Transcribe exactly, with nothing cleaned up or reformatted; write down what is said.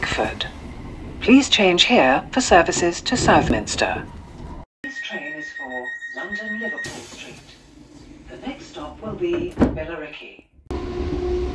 Guildford. Please change here for services to Southminster. This train is for London Liverpool Street. The next stop will be Billericay.